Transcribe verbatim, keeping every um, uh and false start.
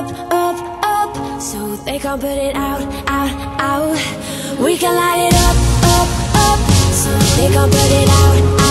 up, up, up, so they can't put it out, out, out. We can light it up, up, up, so they can't put it out, out.